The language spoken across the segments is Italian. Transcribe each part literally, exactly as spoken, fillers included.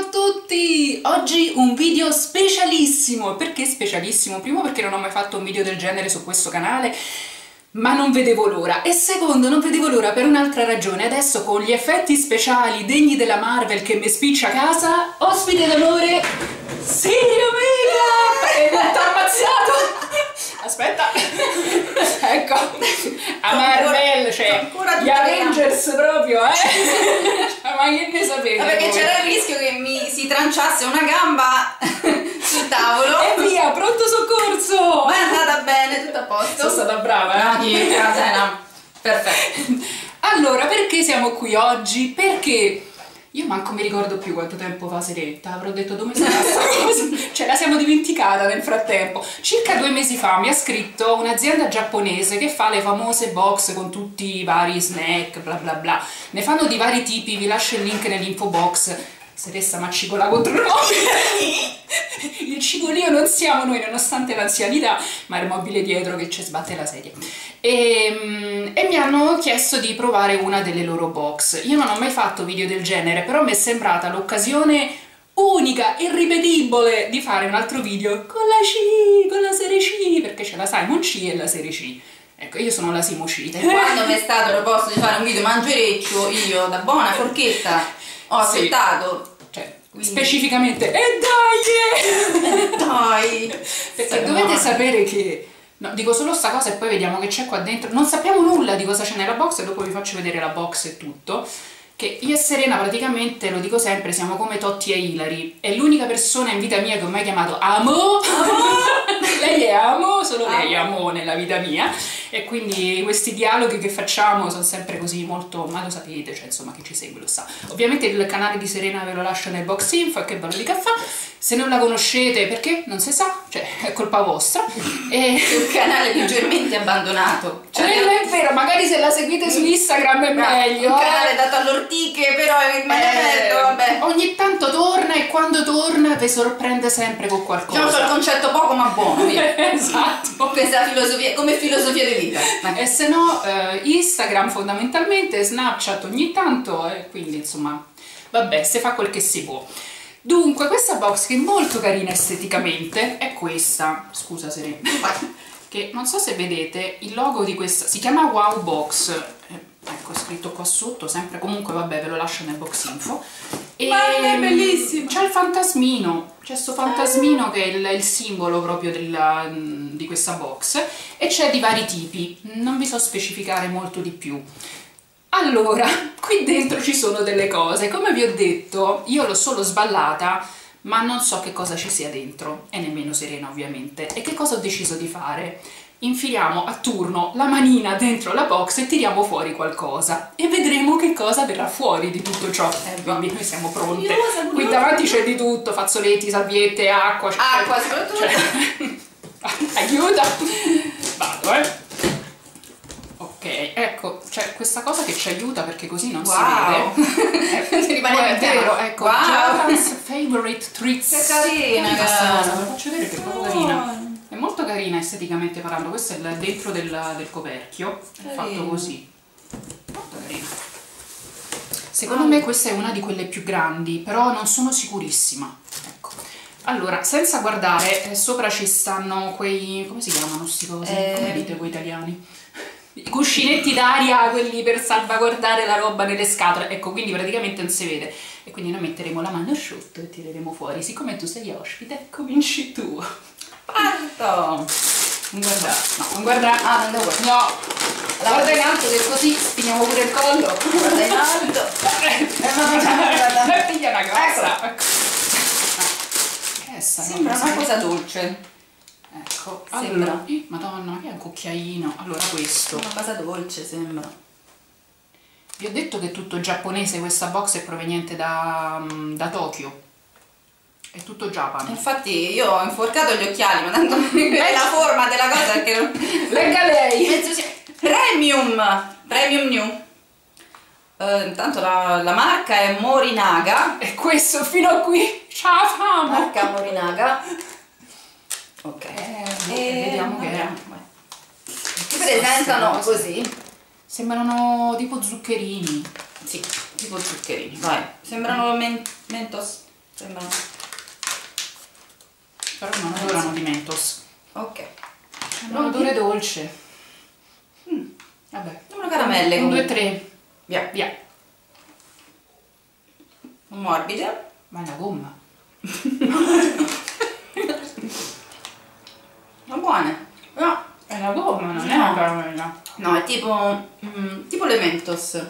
a tutti! Oggi un video specialissimo. Perché specialissimo? Primo perché non ho mai fatto un video del genere su questo canale, ma non vedevo l'ora. E secondo, non vedevo l'ora per un'altra ragione. Adesso con gli effetti speciali degni della Marvel che mi spiccia a casa, ospite d'onore Siri Omega! E mi ha ammazzato! Aspetta! Ecco! A Marvel, cioè, gli Avengers proprio, eh! Ma che ne sapete? Ma perché c'era il rischio che mi si tranciasse una gamba sul tavolo. E via, pronto soccorso! Ma è andata bene, tutto a posto. Sono stata brava, No, eh? di casa, no. Perfetto. Allora, perché siamo qui oggi? Perché io manco mi ricordo più quanto tempo fa, Seretta, avrò detto dove sarà questa cosa? Cioè, la siamo dimenticata nel frattempo. Circa due mesi fa mi ha scritto un'azienda giapponese che fa le famose box con tutti i vari snack, bla bla bla. Ne fanno di vari tipi, vi lascio il link nell'info box. Seressa macicola contro il mobile. Il cigolio non siamo noi nonostante l'anzianità, ma è il mobile dietro che ci sbatte la sedia. E, e mi hanno chiesto di provare una delle loro box. Io non ho mai fatto video del genere, però mi è sembrata l'occasione unica, irripetibile di fare un altro video con la C, con la serie C, perché c'è la Simon C e la serie C. Ecco, io sono la Simo C. E quando mi è stato proposto di fare un video mangereccio, io da buona forchetta ho Sì. accettato. Cioè, Quindi... specificamente, e dai! Dai! Perché Sei dovete buona. sapere che... No, dico solo sta cosa e poi vediamo che c'è qua dentro. Non sappiamo nulla di cosa c'è nella box e dopo vi faccio vedere la box e tutto. Che io e Serena praticamente, lo dico sempre, siamo come Totti e Hilary. È l'unica persona in vita mia che ho mai chiamato Amo. Lei è Amo, solo lei è Amo nella vita mia. E quindi questi dialoghi che facciamo sono sempre così molto, ma lo sapete, cioè insomma chi ci segue lo sa. Ovviamente il canale di Serena ve lo lascio nel box info, e che bello di caffè. Se non la conoscete, perché? Non si sa, cioè è colpa vostra. E... Il canale leggermente abbandonato. Cioè, quello è vero, magari se la seguite su Instagram è meglio. Un canale dato all'ortiche, però è meglio Eh, aperto, vabbè. ogni tanto torna e quando torna vi sorprende sempre con qualcosa. Diciamo il concetto poco ma buono, via. Esatto. Questa filosofia, come filosofia di vita. E se no eh, Instagram fondamentalmente, Snapchat ogni tanto, e quindi insomma vabbè, se fa quel che si può. Dunque questa box, che è molto carina esteticamente, è questa. Scusa Serena, che non so se vedete il logo di questa, si chiama Wow Box, eh, ecco, è scritto qua sotto sempre, comunque vabbè, ve lo lascio nel box info. E ma è bellissimo, c'è il fantasmino, c'è sto fantasmino che è il, il simbolo proprio della, di questa box, e c'è di vari tipi, non vi so specificare molto di più. Allora, qui dentro ci sono delle cose, come vi ho detto io l'ho solo sballata, ma non so che cosa ci sia dentro, e nemmeno Serena ovviamente. E che cosa ho deciso di fare? Infiliamo a turno la manina dentro la box e tiriamo fuori qualcosa e vedremo che cosa verrà fuori di tutto ciò. Eh, quindi noi siamo pronte. Curiosa, Qui curiosa. davanti c'è di tutto, fazzoletti, salviette, acqua. Acqua, soprattutto. Cioè, aiuta! Vado, eh! Ok, ecco, c'è questa cosa che ci aiuta perché così non Wow. si vede. Ti rimaniamo è in tema. vero, ecco, Wow. Japan's favorite treats. Che carina, Guarda questa cara. cosa, ve la faccio vedere che è proprio carina. È molto carina esteticamente parlando, questo è il dentro del, del coperchio, è Carino. fatto così. Molto carina. Secondo me questa è una di quelle più grandi, però non sono sicurissima. Ecco. Allora, senza guardare, eh, sopra ci stanno quei... come si chiamano sti cosi? Eh... Come dite voi italiani? I cuscinetti d'aria, quelli per salvaguardare la roba nelle scatole. Ecco, quindi praticamente non si vede. E quindi noi metteremo la mano sotto e tireremo fuori. Siccome tu sei ospite, cominci tu. Parto! Non guardare, no, non guardare. Ah, non devo guardare. No, la guarda in alto che così spiniamo pure il collo. Guarda in alto. E piglia una cosa. Ecco. Che è sta? Sembra Non una so. cosa dolce. Ecco, Sembra. allora, eh, madonna, ma che è un cucchiaino? Allora questo. Una cosa dolce sembra. Vi ho detto che è tutto giapponese, questa box è proveniente da, da Tokyo. È tutto Japan. Infatti io ho inforcato gli occhiali, ma tanto è la forma della cosa perché non... Legga lei! Penso sia... Premium! Premium New. Uh, intanto la, la marca è Morinaga. E questo fino a qui, ciao famo! Marca Morinaga. Ok. Eh, E vediamo che è. Si presentano così. Sembrano tipo zuccherini. Sì, tipo zuccherini. Vai. Sembrano men Mentos. Sembra... Però non odorano di Mentos. Ok. Hanno un odore dolce. Mm. Vabbè. Sono caramelle un, due, comunque. tre. Via. Via. Morbide. Ma è una gomma. Ma buone. No. È una gomma, non è No. una caramella. No, è tipo... mm, tipo le Mentos.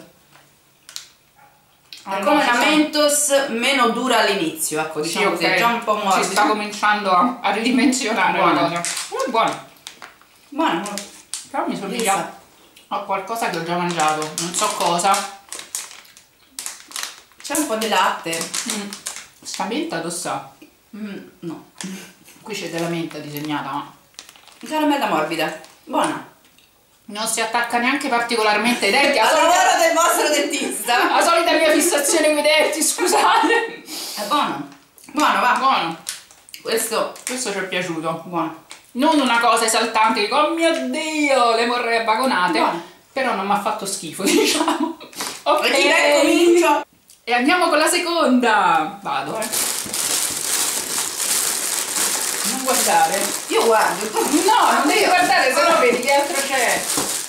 Ah, È no, come ci una sta- Mentos meno dura all'inizio, ecco, Sì, diciamo ok. così, è già un po' morbida. Si sta cominciando a, a ridimensionare Buona. la cosa. È buona. Buona, buona. Però mi somiglia Lisa. a qualcosa che ho già mangiato. Non so cosa. C'è un po' di latte. Mm. Sta menta dove sta? Mm, no. Qui c'è della menta disegnata, ma Caramella morbida. Buona. non si attacca neanche particolarmente ai denti. La Al solita, lavoro del vostro dentista. la solita mia fissazione con i denti, scusate. È buono. Buono, va. Buono. Questo, Questo ci è piaciuto. buono. Non una cosa esaltante, dico, oh mio Dio, le vorrei abbagonate. Buono. Però non mi ha fatto schifo, diciamo. Ok. E direi comincio. E andiamo con la seconda. Vado, eh. Non guardare. Io guardo. tu- No, non devi io- guardare, sennò vedi che altro c'è.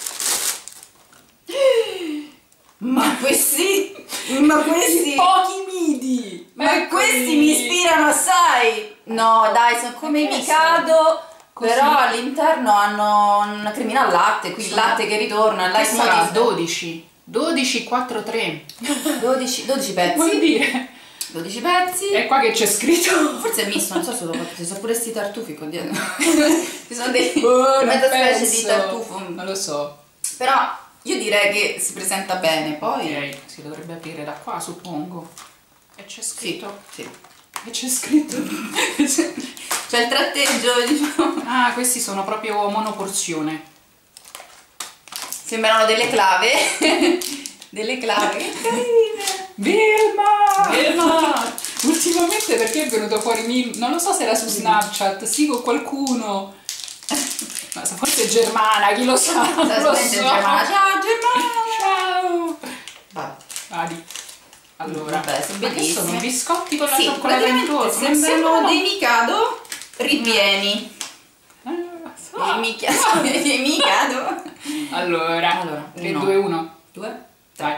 Ma questi... Ma questi... Pochi midi. Ma Eccoli. questi mi ispirano assai. No, dai, sono come i Che Mikado. Così. Però all'interno hanno una cremina al latte, qui il latte che ritorna, il Che light sarà? motif. dodici. dodici, quattro, tre. dodici, dodici Vuol pezzi. dire? dodici pezzi. È qua che c'è scritto. Forse è misto, non so se lo fatto, ci sono pure sti tartufi qua dietro. Ci sono dei Boh, mezza non specie penso. di tartufo. Non lo so. Però io direi che si presenta bene, poi... Ok, si dovrebbe aprire da qua, suppongo. E c'è Sì, scritto. sì. E c'è scritto. C'è il tratteggio, diciamo. Ah, questi sono proprio monoporzione. Sembrano delle clave. Delle clave. Che carine. Vilma! Vilma! Ultimamente perché è venuto fuori Mil... Non lo so se era su Snapchat, sì con qualcuno. Ma forse è germana, chi lo sa? Non lo so. Assolutamente Germana. Ciao Germana. Ciao! Vabbè. Vadi. Allora, Vabbè, sono ma che bellissimi. sono biscotti con la Sì, cioccolata praticamente intorno? Ma sembrano sembrano- dei Mikado ripieni. Ah, I Mikado. I Mikado. Allora, Allora, tre, uno. due, uno. Due. Dai.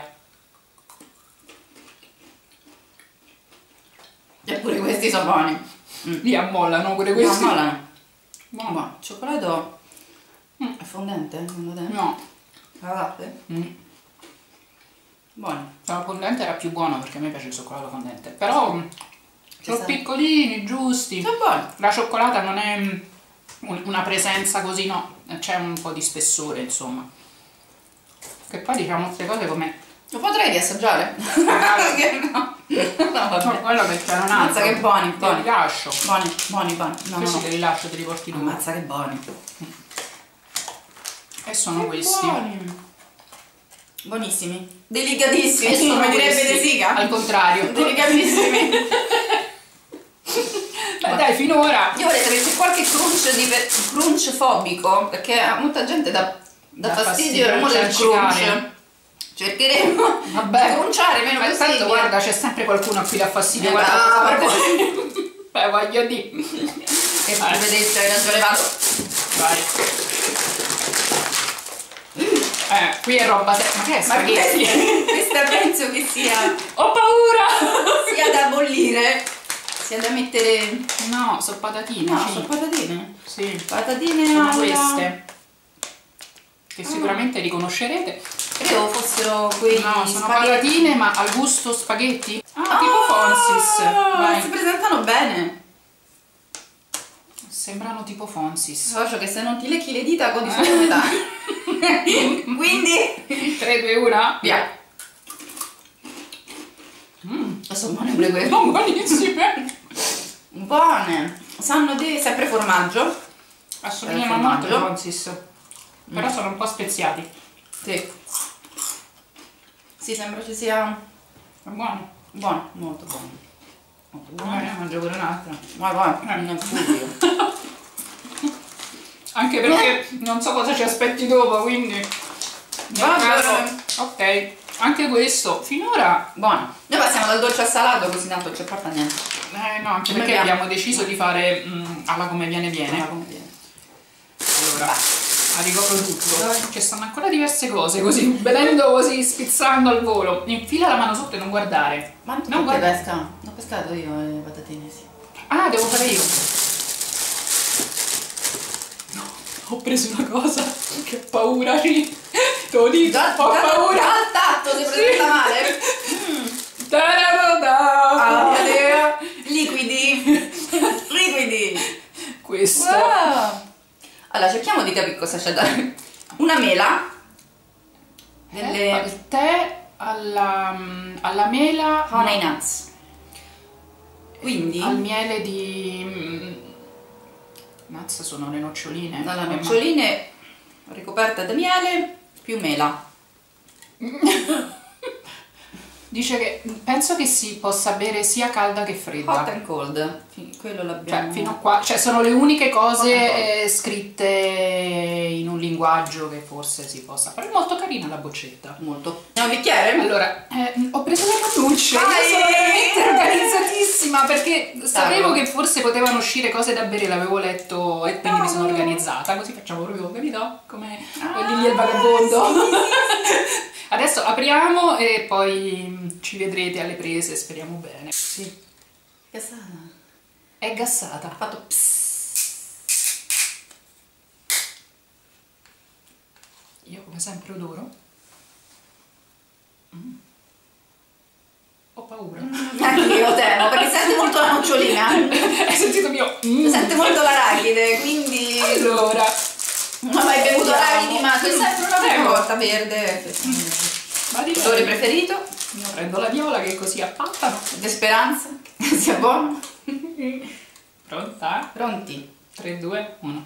Eppure questi sono buoni. Li ammollano pure No, questi. mollano. Buono. Buono. Cioccolato Mm. è fondente? Secondo te? No. La latte? Mm. Buono. Il fondente era più buono perché a me piace il cioccolato fondente. Però mm, sono sta. piccolini, giusti. Sono buoni. La cioccolata non è mm, un- una presenza così, no. C'è un po' di spessore, insomma. Che poi diciamo queste cose come... Lo potrei riassaggiare? Magari. Che no. No, vabbè. No, quello perché non ha. Ammazza che buoni, Te buoni. li lascio. Buoni, buoni, buoni. No, no, Questi no. te li lascio, te li porti tu. Ammazza che buoni. E sono Che questi. buoni. Buonissimi. Delicatissimi, E sono come direbbe questi. De Sica. Al contrario. Delicatissimi. Beh, dai, finora. Io vorrei sapere se c'è qualche crunch, di per- crunch fobico, perché a molta gente dà, dà Dà fastidio fastidio il rumore del ciancicare. crunch. Cercheremo Vabbè. di crunciare meno Ma possibile. tanto guarda, c'è sempre qualcuno a cui dà fastidio. Eh, Guarda, brava, guarda. poi. Beh, voglio dire. E Vai. vedete, hai ragione, vado. Vai. Eh, qui è roba seria. Ma che è Ma spaghetti? questa, questa penso che sia, Ho paura! sia da bollire, sia da mettere... No, sono patatine. No, sì. sono patatine. Sì. Patatine Sono alla- queste. Che sicuramente riconoscerete. Credevo fossero quei No, sono spaghetti. patatine ma al gusto spaghetti. Ah, tipo Fonsis. Ah, Vai. si presentano bene. Sembrano tipo Fonsis. Socio che se non ti lecchi le dita godi solo metà. Quindi tre, due, uno, via. mm, sono buone pure queste. Sono buonissime. Buone. Sanno di sempre formaggio. Assomigliano Eh, molto ai formaggio. Fonsis. Però sono un po' speziati. Sì. Sì, sembra ci sia È buono. buono, molto buono. Molto Va buono. bene, mangio pure un'altra. Vai, vai, Eh. non furio. Anche perché non so cosa ci aspetti dopo, quindi... nel Va caso- bene. Ok. Anche questo, finora... Buono. Noi passiamo dal dolce al salato, così tanto non ci porta niente. Eh no, anche Come perché abbiamo? abbiamo deciso di fare mm, alla come viene viene. Alla come viene. Allora, a ricordo tutto. Ci stanno ancora diverse cose, così, vedendo così, spizzando al volo. Infila la mano sotto e non guardare. Ma non non guarda- pesca? Ho pescato io le patatine, sì. Ah, devo fare io. No, ho preso una cosa che ho paura, ci. Te lo dico, Già, ho già- paura. già al tatto si è presenta male. Ta-da-da-da. Ah, Adeo. Liquidi. Liquidi. Questo. Wow. Allora, cerchiamo di capire cosa c'è da... Una mela. Delle... Eh, il tè alla, alla mela. honey nuts. Quindi... Al miele di... mm, Mazza, sono le noccioline. Dalla Eh, noccioline ricoperte da miele più mela. Dice che penso che si possa bere sia calda che fredda. Hot and cold. Fi- Quello l'abbiamo... Cioè, fino a qua, cioè sono le uniche Hot and cose cold. eh, scritte in un linguaggio che forse si possa. Però è molto carina la boccetta. Molto. Andiamo un bicchiere? Allora, eh, ho preso le cannucce, io Vai! sono veramente organizzatissima perché sapevo Bravo. che forse potevano uscire cose da bere, l'avevo letto e quindi mi sono organizzata, così facciamo proprio, capito? Come Lily e il vagabondo. Adesso apriamo e poi ci vedrete alle prese, speriamo bene. Sì, Gassata. è gassata. Ha fatto psss. Io come sempre odoro. Mm. Ho paura. Anche io temo, perché sente molto la nocciolina. Hai sentito mio? Mm. Sente molto l'arachide, quindi... Allora, Non ho mai bevuto Vediamo. arachidi, ma c'è sempre una Ecco. porta verde. va di Colore preferito? Io prendo la viola che così appattano. De speranza, che sia buono. Pronta? Pronti? tre, due, uno.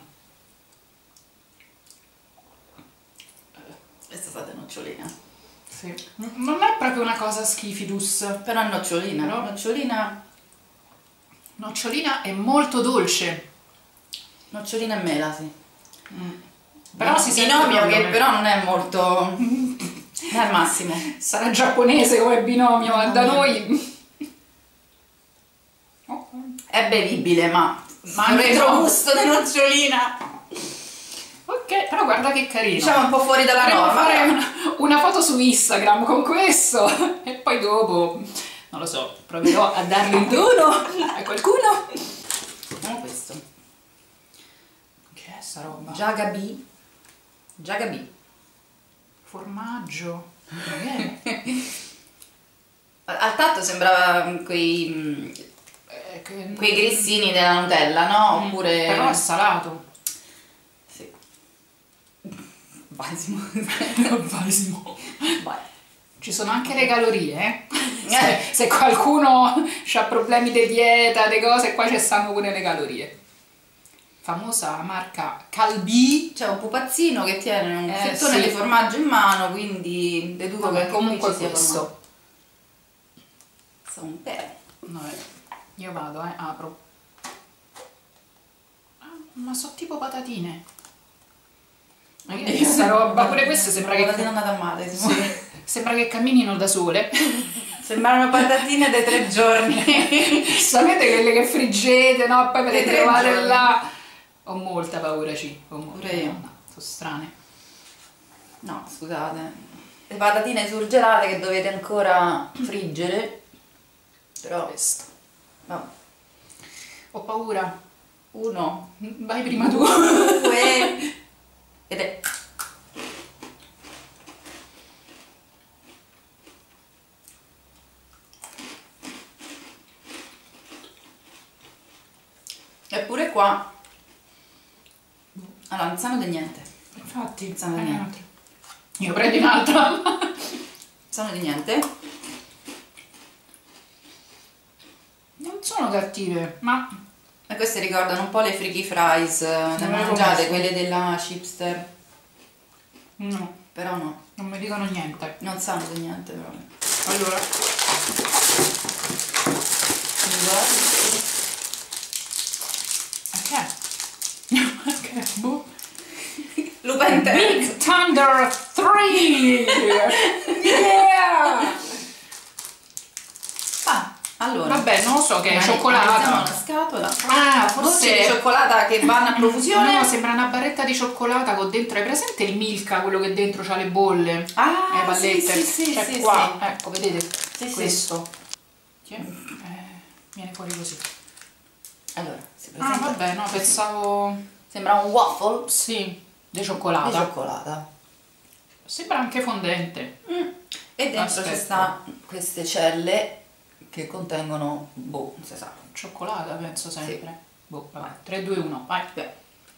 Questa è stata nocciolina. Sì. Non è proprio una cosa schifidus. Però è nocciolina, Però- nocciolina, Nocciolina è molto dolce. nocciolina e mela, sì. Però Bino- si sente binomio proprio che che- però non è molto... non è al massimo. Sarà giapponese come binomio, ma da Mamma noi... Oh. È bevibile, ma... Ma un anche retrogusto di nocciolina. Ok, però guarda che carino. Diciamo un po' fuori dalla Potremmo norma. fare una, una foto su Instagram con questo e poi dopo, non lo so, proverò a darlo in dono a qualcuno. Vediamo questo. Che è sta roba? Jagabi. Jagabi. Formaggio. Che è? Al tatto sembrava quei, mm, Eh, che- quei grissini della Nutella, no? Mm, Oppure... Però è salato. Sì. Basimo. Basimo. Vai. Ci sono anche le calorie, eh? Se, se qualcuno ha problemi di dieta, di cose, qua ci stanno pure le calorie. Famosa marca Calbee. C'è un pupazzino che tiene un Eh, fettone sì. di formaggio in mano, quindi deduco che Vabbè, anche comunque qui ci sia questo. formaggio. Questo è un tè. Vabbè, io vado, eh, apro. Ah, ma so tipo patatine. Ma che è questa roba? Pure queste sembra che, patatine andata a male, Simone. sì, sembra che camminino da sole. Sembrano patatine dei tre giorni. Sapete quelle che friggete, no? Poi ve le Dei tre trovate giorni. là. Ho molta paura, ci. Ho molta. Pure io. No, sono strane. No, scusate. Le patatine surgelate che dovete ancora friggere. Però... Questo. No. Ho paura. Uno. Vai prima tu. Due. Ed è... Eppure qua... Allora, non sanno di niente. Infatti, Sanno di eh, niente. un'altra. Io prendi un'altra. Non sanno di niente. Non sono cattive, ma E queste ricordano un po' le freaky fries. Ne Non le mangiate, conosco. quelle della chipster. no, Però no, non mi dicono niente. non sanno di niente proprio. Allora, ok. Ok, boh. Lupente. Big Thunder tre! Yeah! Allora, vabbè, non lo so che è analizziamo cioccolata. una scatola. Ah, Forse forse di cioccolata che vanno a profusione. No, sembra una barretta di cioccolata con dentro, hai presente il Milka, quello che dentro c'ha le bolle? Ah, le pallette. sì, sì, sì, cioè sì, qua, sì. ecco, vedete? Sì, Questo. Sì. Eh, viene fuori così. Allora, si Ah, presenta. vabbè, no, pensavo... Sembra un waffle Sì, di cioccolata. di cioccolata. Sembra anche fondente. Mm. E dentro ci Aspetta. sta queste celle che contengono, boh, non si sa. Cioccolata, penso sempre. Sì. Boh, vabbè. tre, due, uno, vai. Beh.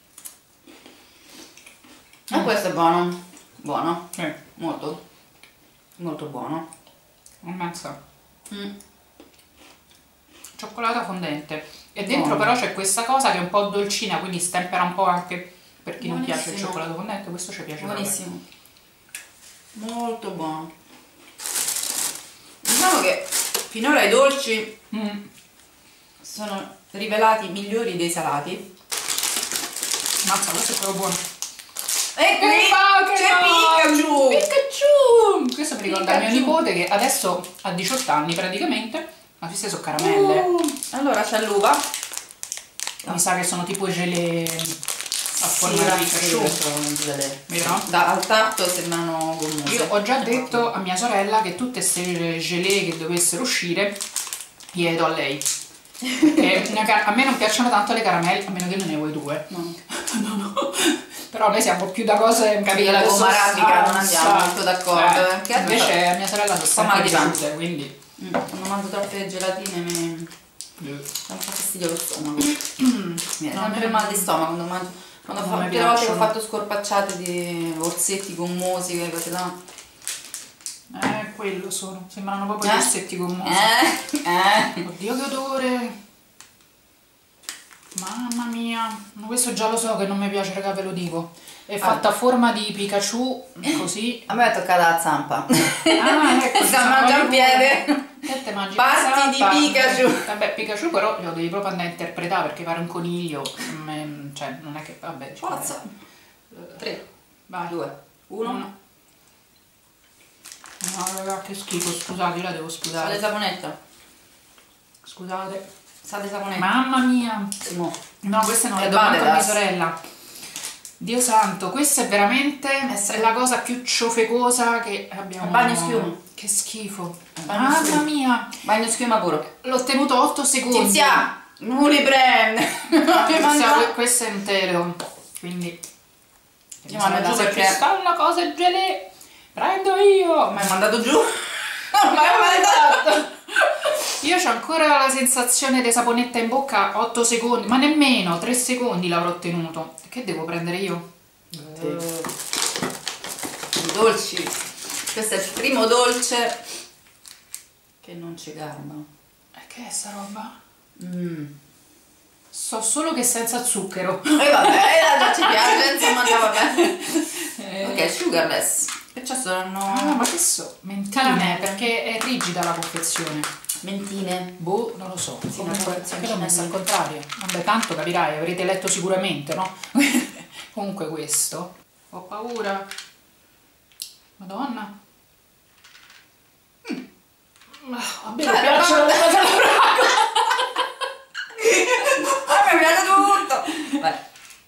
E questo è buono. Buono. Sì, Molto. Molto buono. ammazza. Mm. Cioccolata fondente. E dentro Buono. però c'è questa cosa che è un po' dolcina, quindi stempera un po' anche per chi non piace il Buonissimo. cioccolato fondente. Questo ci piace. Buonissimo. Molto buono. Diciamo che finora i dolci proprio. Mm. sono rivelati migliori dei salati. Mazza, questo è proprio buono. E qui Pokémon! c'è Pikachu! Pikachu! Questo mi ricorda mio Pikachu. nipote che adesso ha diciotto anni praticamente, ma queste sono caramelle. Uh, allora c'è l'uva. Mi sa che sono tipo gelé a forma di Pikachu. Vero? Da, al tatto sembrano gommose. Io ho già detto a mia sorella che tutte queste gelé che dovessero uscire gliele do a lei. Perché a me non piacciono tanto le caramelle, a meno che non ne vuoi due. No. No, no. Però noi siamo più da cose. Capito, la gomma arabica non andiamo molto d'accordo. Eh, che invece a mia sorella sono sempre mal di pancia. piaciute, quindi. Mm, quando mangio troppe gelatine mi dà un po' fastidio lo stomaco. Mi viene No, sempre a me- mal di stomaco quando mangio. Quando non fa, mi tutte le volte che ho piacciono. fatto scorpacciate di orsetti gommosi, quelle cose là. Eh, quello sono. Sembrano proprio Eh? gli orsetti gommosi. Eh? Eh? Oddio che odore! Mamma mia! Ma questo già lo so che non mi piace, raga, ve lo dico. È fatta a forma di Pikachu, così. A me è toccata la zampa. Ah, ecco, Sta mangiando un piede. Che te mangi Parti la di zappa? Pikachu. Vabbè, Pikachu però lo devi proprio andare a interpretare perché fare un coniglio, mm, cioè non è che, vabbè, cioè, Forza. tre, vai, due, uno. uno. No, raga, che schifo, scusate, io la devo Sa di scusare. saponetta. Scusate. Sa di saponetta. Mamma mia. Simo. No, queste non È le do manco a mia Badelas. sorella. Dio santo, questa è veramente Essere- la cosa più ciofecosa che abbiamo. È bagno schiuma. Che schifo. bagno Mamma schiuma. mia. Bagno schiuma puro. L'ho tenuto otto secondi. Tizia! Muli brand! Ah, Mi Tizia, manda- questo è intero. Quindi. Ti mando Sorella, giù se perché- ci sta una cosa gelé, prendo io. Mi hai mandato giù? Mi hai mandato! Io c'ho ancora la sensazione di saponetta in bocca otto secondi, ma nemmeno tre secondi l'avrò tenuto. Che devo prendere io? I dolci. Questo è il primo dolce che non ci garba. E che è sta roba? Mm. So solo che è senza zucchero. E vabbè, già ci piace, insomma, già vabbè. Eh, Ok, sugarless. Perciò sono Ah, ma che so? Mentine, perché è rigida la confezione. mentine. Boh, non lo so. Sì, Comunque, la confezione che l'ho messa al cinese. contrario. Vabbè, tanto capirai, avrete letto sicuramente, no? Comunque questo. Ho paura. Madonna. Mm. Ah, a me Cioè, non piacciono le guarda. cose alla fragola. Ah, mi piace tutto! Vai.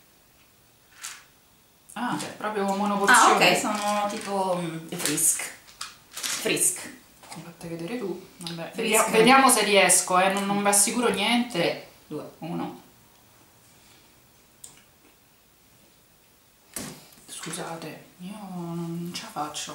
Ah, cioè, proprio monoporzione. Ah, ok, sono tipo mm, i frisk. Frisk. Fatti vedere tu. Vabbè, Frisk. vediamo, vediamo se riesco, eh. Non, non vi assicuro niente. tre, due, Uno. Scusate, io non ce la faccio.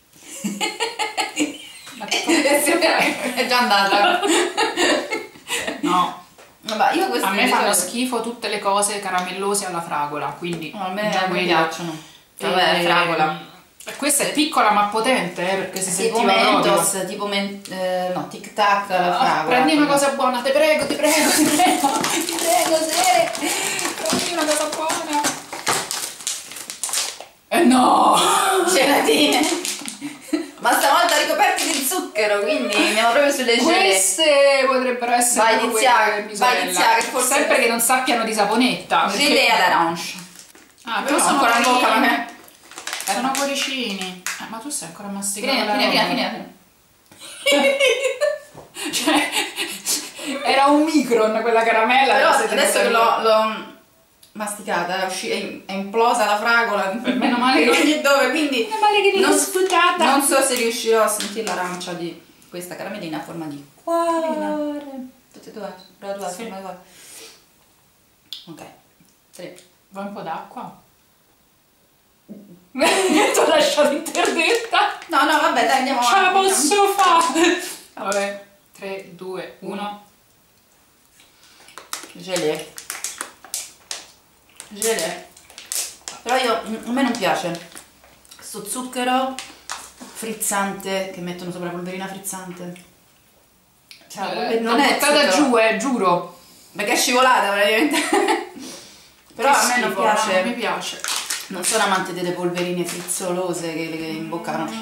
Ma che- è già andata. No, Vabbè, io queste a me di fanno solito- schifo tutte le cose caramellose alla fragola, quindi No, a me già non mi quelle- piacciono. E- Vabbè, fragola. Questa è piccola ma potente, eh, perché si Tipo sentiva proprio. Mentos, tipo men- eh, no, tic tac la Ah, fragola. prendi una cosa buona, ti prego, ti prego, ti prego, ti prego, Sere, prendi una cosa buona. Eh no! Gelatine. Ma stavolta ricoperti di zucchero, quindi andiamo proprio sulle gelée. Queste potrebbero essere Vai, proprio Tizia, quelle di mia vai, sorella. Tizia, che forse- Sempre che non sappiano di saponetta. perché- Gelée all'arancia. Ah, Tu però sono sono ancora in bocca, carini. ma me. Sono cuoricini. Eh, ma tu stai ancora masticando Fine, la fine, roba. fine, fine. Cioè, era un micron quella caramella. Però che adesso che l'ho, l'ho masticata, è, usci- è, è implosa la fragola, meno male che ogni dove, quindi meno male che non sfruttata. Non so se riuscirò a sentire l'arancia di questa caramellina a forma di cuore. Tutte e due, però due, Sì. forma di cuore. Ok, tre. Vuoi un po' d'acqua? Mi ti ho lasciato interdetta. No, no, vabbè, dai, andiamo Ce la avanti. posso fare. Vabbè, tre, due, uno. Gelé. Gelé. Però io, a me non piace questo zucchero frizzante che mettono sopra la polverina frizzante. Cioè, la polver- non è buttata giù, eh, giuro. Perché è scivolata praticamente. Però Che a me non schifo, piace. non mi piace. Non sono amante delle polverine frizzolose che, che in bocca fanno.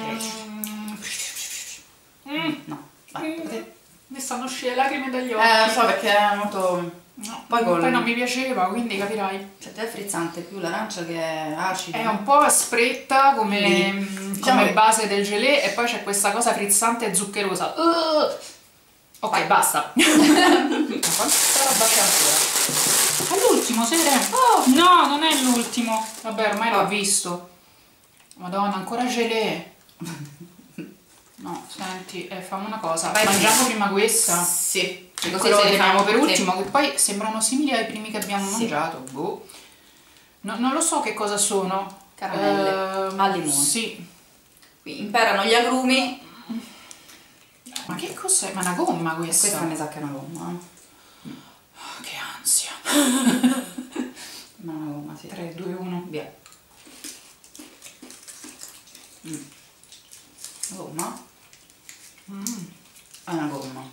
Mm. No, vai, potete- Mi stanno uscire le lacrime dagli occhi. Eh, lo so perché è molto. No, Poi poi, col- non mi piaceva, quindi capirai. Cioè, è frizzante più l'arancia che è acida. È un po' aspretta come, Sì. mm, Diciamo come che- base del gelé e poi c'è questa cosa frizzante e zuccherosa. Uh! Ok, basta. Ma quanta roba c'è ancora? È l'ultimo, Sere? Oh, no, non è l'ultimo. Vabbè, ormai l'ho Oh. visto. Madonna, ancora gelé. No, senti, eh, facciamo una cosa. Vai, Mangiamo prima questa. Sì. E Così quello lo se ne teniamo fa- per sì. ultimo, che poi sembrano simili ai primi che abbiamo Sì. mangiato. Boh. No, non lo so che cosa sono. Caramelle Ehm, al limone. Sì. Qui imperano gli agrumi. Ma che cos'è? Ma è una gomma questa? Questa mi sa che è una gomma. eh. Ah, che ansia. Ma è una gomma, sì. tre, due, uno. Via. Mm. Una gomma? Mm. È una gomma.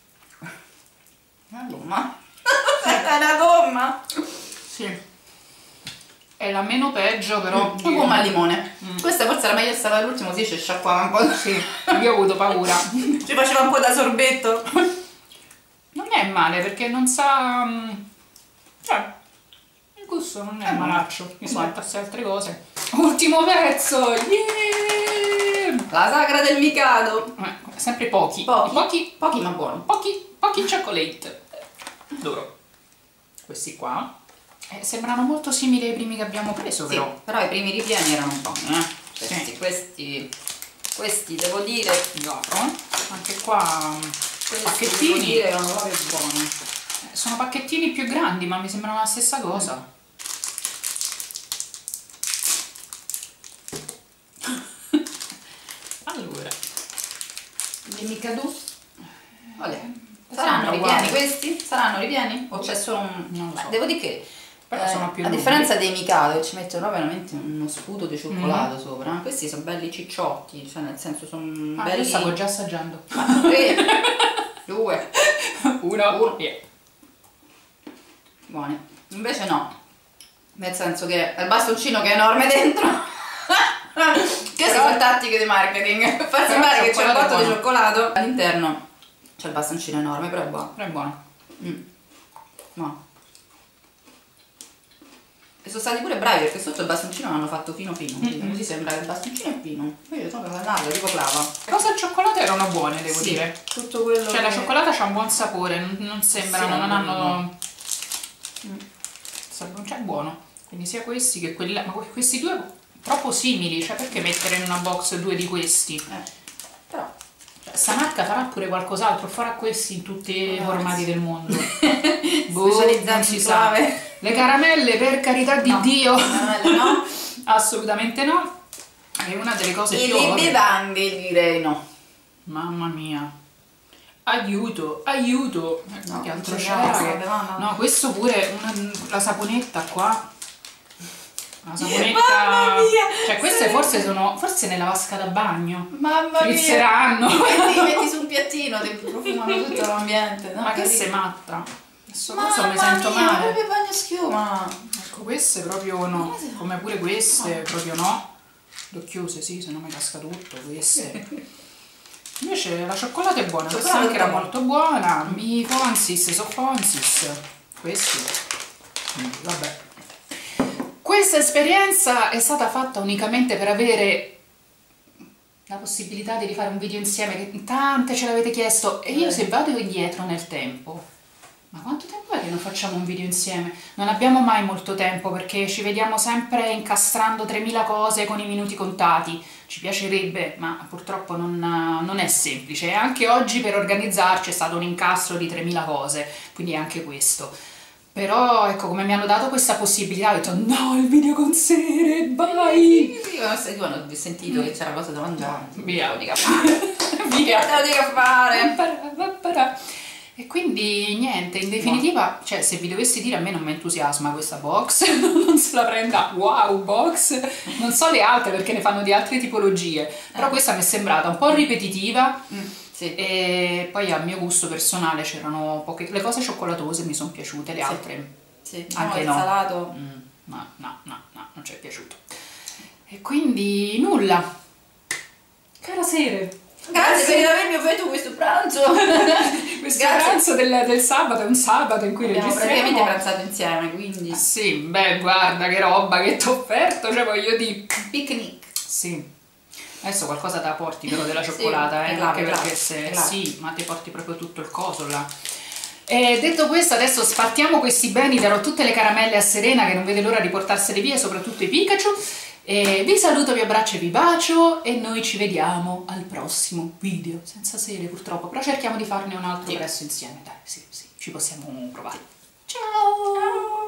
È una gomma? È una gomma! Sì. È la meno peggio, però. Una gomma al limone. Mm. Questa forse era meglio stata l'ultima, così ci sciacquava un po'. Sì, io ho avuto paura. Ci faceva un po' da sorbetto. Non è male perché non sa. mm, Cioè, il gusto non è Eh, malaccio rispetto buono. a queste altre cose. Ultimo pezzo! Yeah! La sagra del Mikado. Eh, sempre pochi. Pochi, Pochi, pochi ma buoni. pochi, pochi chocolate. Adoro. Questi qua. Eh, sembrano molto simili ai primi che abbiamo preso, Sì, però. però i primi ripieni erano buoni, eh. Questi, Sì. questi, questi devo dire, Li apro. Anche qua. questi Pacchettini. devo dire erano proprio buoni. Eh, Sono pacchettini più grandi, ma mi sembrano la stessa cosa. Allora, Il Mikado? Olè. Sembra Saranno ripieni uguale. questi? Saranno ripieni? O c'è solo un. Non lo Beh, so. devo dire che. Però eh, sono più a lunghi. differenza dei Mikado che ci mettono veramente uno sputo di cioccolato Mm. sopra, questi sono belli cicciotti, cioè nel senso sono ah, belli. io stavo già assaggiando. tre, due, Uno, Uno. via. buoni. Invece no, nel senso che è il bastoncino che è enorme dentro. Queste Però- sono tattiche di marketing, per far Però sembrare che il c'è un cioccolato è botto di buono. cioccolato all'interno. C'è il bastoncino enorme, però è buono. Però è buono. Mm. No. E sono stati pure bravi perché sotto il bastoncino l'hanno fatto fino fino, Mm-mm. così sembra che il bastoncino è fino. Invece sono largo, tipo clava. Le cose al cioccolato erano buone, devo Sì, dire. tutto quello Cioè la che- cioccolata c'ha un buon sapore, non, non sembrano, Sì, non è hanno... Mm. C'è buono. Quindi sia questi che quelli là. Ma que- questi due troppo simili, cioè perché mettere in una box due di questi? Eh, però Cioè, sta marca farà pure qualcos'altro, farà questi in tutti i Eh, formati sì. del mondo. Boh, Specializzati non in si sa. clave. Le caramelle, per carità di No. Dio, Caramelle no. assolutamente no. È una delle cose E più le ovvie. bevande direi no. Mamma mia. Aiuto, aiuto. Ecco, No, che altro non c'è c'era? niente, che- bevanda. No, questo pure, una- la saponetta qua. La saponetta. Mamma mia! Cioè, queste Sì. forse sono. Forse nella vasca da bagno. Mamma Frizzeranno. mia! Metti, metti su un piattino, ti profumano tutto l'ambiente. No? Ma che Capito? sei matta? Adesso Mamma questo mi sento mia, male. proprio bagno schiuma. Ecco, queste proprio no. Come si fa? Come pure queste, proprio no. Le ho chiuse, sì, se no mi casca tutto. Queste. Invece la cioccolata è buona, questa Cioccolata anche era è buona. molto buona. I Fonsis, so Fonsis. Questi. Quindi, vabbè. Questa esperienza è stata fatta unicamente per avere la possibilità di rifare un video insieme, che tante ce l'avete chiesto, e io Eh. se vado indietro nel tempo, ma quanto tempo è che non facciamo un video insieme? Non abbiamo mai molto tempo perché ci vediamo sempre incastrando tremila cose con i minuti contati. Ci piacerebbe, ma purtroppo non, non è semplice. E anche oggi per organizzarci è stato un incastro di tremila cose, quindi anche questo. Però ecco, come mi hanno dato questa possibilità, ho detto no, il video con Sere, vai! Io ho sentito che c'era cosa da mangiare. Via, lo dica fare. via, te lo dica fare. E quindi niente, in definitiva, cioè se vi dovessi dire a me non mi entusiasma questa box, non se la prenda, wow box, non so le altre perché ne fanno di altre tipologie, però eh. questa mi è sembrata un po' ripetitiva. Mm. Sì. E poi a mio gusto personale c'erano poche, le cose cioccolatose mi sono piaciute, le sì. altre sì. anche no, no, il salato mm, no, no, no, no, non ci è piaciuto. E quindi nulla, cara Sere, grazie per avermi offerto questo pranzo. questo pranzo del, del sabato è un sabato in cui abbiamo registriamo. praticamente pranzato insieme, quindi sì, beh guarda che roba che ti ho offerto, cioè voglio dire picnic. sì. Adesso qualcosa te la porti però della cioccolata, sì, eh, claro, anche claro, perché se claro. sì, ma ti porti proprio tutto il coso là. E detto questo, adesso spartiamo questi beni, darò tutte le caramelle a Serena che non vede l'ora di portarsele via, soprattutto i Pikachu. E vi saluto, vi abbraccio e vi bacio e noi ci vediamo al prossimo video, senza Sere purtroppo, però cerchiamo di farne un altro sì. presto insieme, dai, sì, sì, ci possiamo provare. Ciao! Ciao.